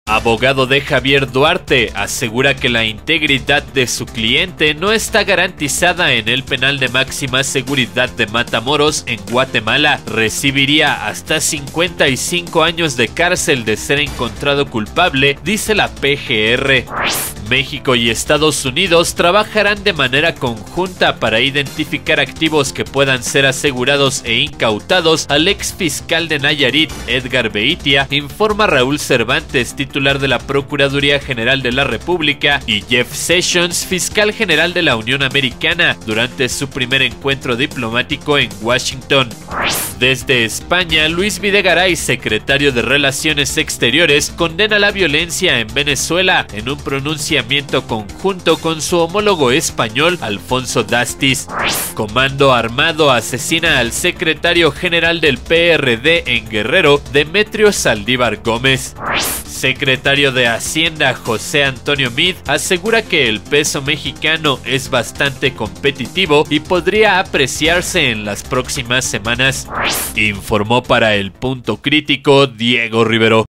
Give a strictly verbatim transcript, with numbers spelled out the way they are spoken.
Abogado de Javier Duarte asegura que la integridad de su cliente no está garantizada en el penal de máxima seguridad de Matamoros en Guatemala. Recibiría hasta cincuenta y cinco años de cárcel de ser encontrado culpable, dice la P G R. México y Estados Unidos trabajarán de manera conjunta para identificar activos que puedan ser asegurados e incautados al ex fiscal de Nayarit, Edgar Beitia, informa Raúl Cervantes, titular de la Procuraduría General de la República, y Jeff Sessions, fiscal general de la Unión Americana, durante su primer encuentro diplomático en Washington. Desde España, Luis Videgaray, secretario de Relaciones Exteriores, condena la violencia en Venezuela en un pronunciamiento conjunto con su homólogo español, Alfonso Dastis. Comando Armado asesina al secretario general del P R D en Guerrero, Demetrio Saldívar Gómez. Secretario de Hacienda José Antonio Meade asegura que el peso mexicano es bastante competitivo y podría apreciarse en las próximas semanas. Informó para El Punto Crítico Diego Rivero.